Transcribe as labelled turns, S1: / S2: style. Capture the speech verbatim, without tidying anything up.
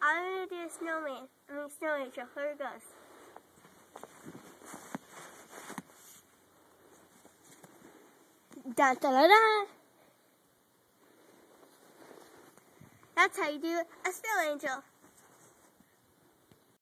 S1: I'm gonna do a snowman. I mean, snow angel. Here it goes. Da da da da. That's how you do a snow angel.